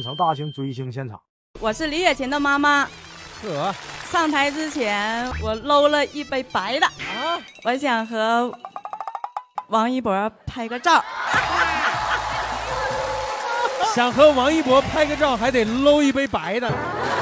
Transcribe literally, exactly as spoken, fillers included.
城大型追星现场。 我是李雪琴的妈妈。 呵， 上台之前我搂了一杯白的啊，我想和王一博拍个照。 想和王一博拍个照，还得搂一杯白的。